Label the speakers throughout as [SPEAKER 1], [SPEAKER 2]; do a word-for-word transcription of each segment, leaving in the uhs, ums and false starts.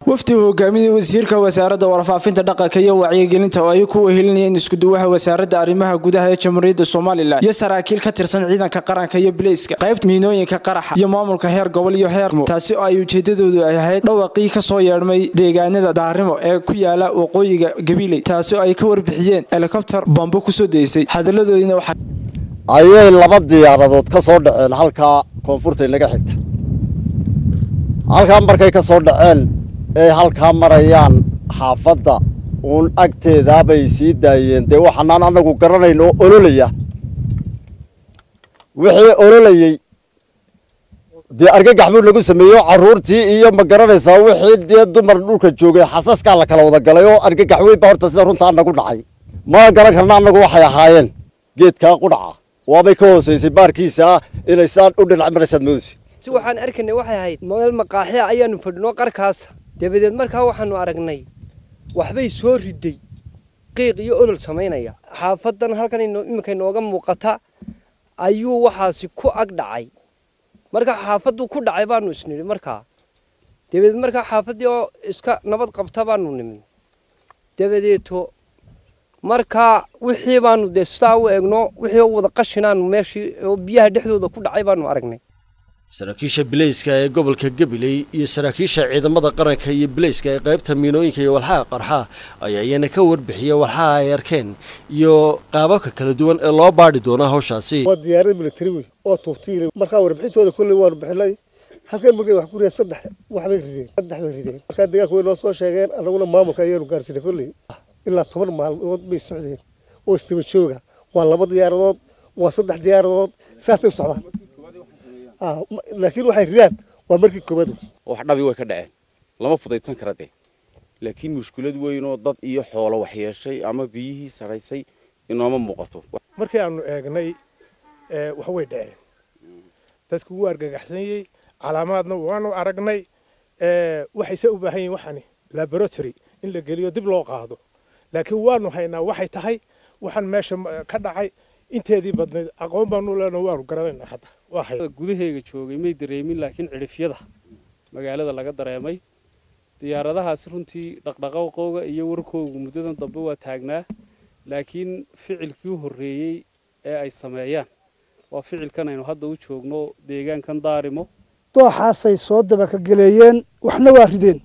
[SPEAKER 1] wafdi hogaamiyay wasiirka wasaaradda warfaafinta dhaqanka iyo wacyigelinta oo ay ku wehelinayeen isku duwaha wasaaradda arrimaha gudaha ee Jamhuuriyadda Soomaaliland iyo saraakiil ka tirsan ciidanka qaranka iyo Booliiska qaybta miinooyinka qaraxa iyo maamulka heer gobol iyo heer taasi oo ay ujeedadoodu ay ahayd dhawaqii ka soo yeedmay deegaanada Daarimo ee ku yaala waqooyiga Gabiley taasi oo ay ka warbixiyeen helicopter bombo ku soo deysay hadaladoodina waxa
[SPEAKER 2] ayay laba diyaaradood ka soo dhaceen halka koonfurta inaga xigta halka markay ka soo dhaceen ee halka marayaan xaafadda uun agteeda bay sii daayeen de waxaan anagu garanayno ololaya wixii ololayay de argagax buu lagu sameeyo caruurtii iyo ma garanaysaa wixii de dumar dhulka joogay xasaska la kala wada galay oo argagax weyn ba horta sida runta anagu dhacay ma garan karna anagu waxay ahaayeen geedka qudhaca waabay ka hooseysay baarkiisa inay saan u dhinac marasad moodisi
[SPEAKER 3] si waxaan arkaynay waxay ahayd meel maqaaxiya ayaanu fadhino qarkaas dabadeed markaa waxaanu aragnay waxbay soo riday qiiq iyo olol sameynaya xaafadan halkan imika inooga muuqata ayuu waxaasi ku ag dhacay marka xaafadu ku dhacay baanu isniri markaa dabadeed markaa xaafadii oo iska nabad qabta baanu nimin dabadeeto markaa wixii baanu deestaa u eegno wixii wada qashinaanu meeshii oo biyaha dhexdooda ku dhacay baanu aragnay
[SPEAKER 4] saraakiisha Booliiska ee gobolka Gabiley iyo saraakiisha ciidamada qaranka iyo Booliiska ee qaybta miinooyinka iyo walxaha qarxa ayaa iyana ka warbixiyay walxaha ay arkeen iyo qaababka kala duwan ee loo baadhi doono hawshaasi
[SPEAKER 5] waa diyaarad military oo tuurtiir markaa warbixintooda kulli waan bixinay halka markay wax ku reeyay saddex wax bay rideen saddex bay rideen markaa deegaanka way noo soo sheegeen anaguna maamulka ayaanu gaarsiinay kulli ilaa toban maalmood bay socdeen oo istiba jooga waa laba diyaaradood waa saddex diyaaradood saasay u socdaan ah laakiin waxay ridaan waa markii koobad
[SPEAKER 6] wax dhabi way ka dhaceen lama fudaysan kara de laakiin mushkilad weyn oo dad iyo xoolo wax yeeshay ama biyihii saraysay inooma muuqato
[SPEAKER 5] markii aanu eegnay ee wax way dhaceen dadku waa argagaxsanayay calaamaadna waanu aragnay ee waxay u baahan yihiin waxani laboratory in la geliyo dib loo qaado laakiin waanu haynaa waxay tahay waxan meesha ka dhacay inteedii badneed aqoon baanu leenahay waanu garanaynaa hadda
[SPEAKER 7] waxay gudaheega joogay may dareemin laakiin cirifyada magaalada laga dareemay diyaaradahaas runtii dhaqdhaqaaqooga iyo warkooga muddadan dambe waa taagnaa laakiin ficilkii horeeyay ee ay sameeyaan waa ficilkan aynu hadda u joogno deegaankan Daarimo
[SPEAKER 8] dooxaasay soo daba ka galeeyeen waxna waa rideen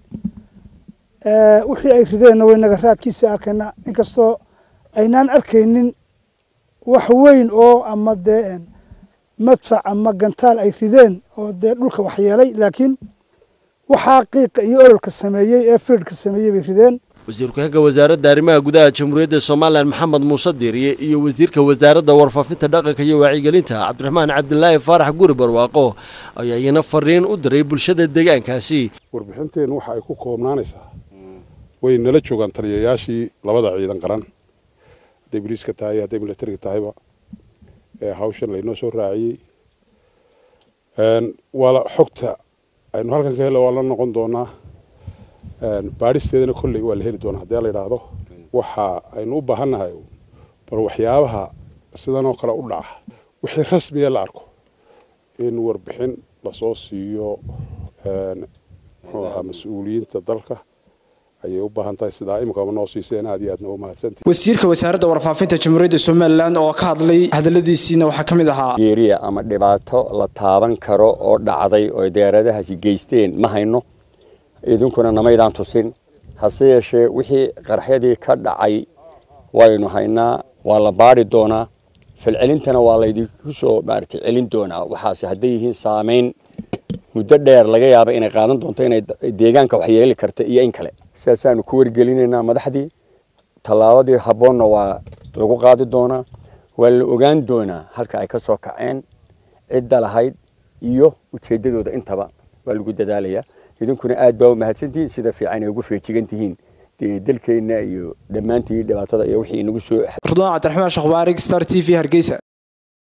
[SPEAKER 8] ee wixii ay rideen way naga raadkiisa arkayna inkastoo aynaan arkaynin wax weyn oo ama deen madfac ama gantaal ay rideen oo dee dhulka wax yeelay laakiin waxa qiiq iyo ololka sameeyay ee fiidka sameeyay bay rideen
[SPEAKER 4] wasiirka wasaaradda arrimaha gudaha Jamhuuriyadda Soomaaliland Maxamed Muuse Diiriye iyo wasiirka wasaaradda warfaafinta dhaqanka iyo wacyigelinta Cabdiraxmaan Cabdullaahi Faarax Guri Barwaaqo ayaa iyana fariin u diray bulshada deegaankaasi
[SPEAKER 9] warbixinteen waxa ay ku koobnaanaysaa way nala joogan taliyayaashii labada ciidan qaran Booliiska tahay iyo military tahayba ee hawshan laynoo soo raaciyay een wala xogta aynu halkan ka helay wala noqon doonaa een baaristeedana kulli waa la heli doonaa hadii la yiraahdo waxa aynu u baahanahay bar waxyaabaha sidan oo kale u dhaca wixii rasmi ah la arko in warbixin la soo siiyo een waxa mas'uuliyiinta dalka ayay u baahan tahay sida imika noo siiseen aad iyo aad noo mahadsantii
[SPEAKER 1] wasiirka wasaaradda warfaafinta Jamhuuriyadda Soomaaliland oo ka hadlay hadaladiisina waxa kamid ahaa
[SPEAKER 10] geeriya ama dhibaato la taaban karo oo dhacday oo diyaaradahaasi geysteen ma hayno idinkuna namaydaan tusin hase yeeshee wixii qarxadii ka dhacay waynu haynaa waa la baari doonaa falcelintana waa la idinku soo maartay celin doonaa waxaas haday yihiin saameyn muddo dheer laga yaabo inay qaadan doonto inay deegaanka wax yeeli karto iyo in kale sidaasaan ku wargelinaynaa madaxdii talaabadii haboonna waa lagu qaadi doonaa waa la ogaan doonaa halka ay ka soo kaceen cid lahayd iyo ujeedadooda intaba waa lagu dadaalayaa idinkuna aad baa u mahadsantihiin sida fiican ay ugu feejigantihiin dalkeena iyo dhamaantii dhibaatada iyo wixii inagu soo
[SPEAKER 1] Rudaan Cabdiraxmaan Shakhbaarig Star T V Hargeysa.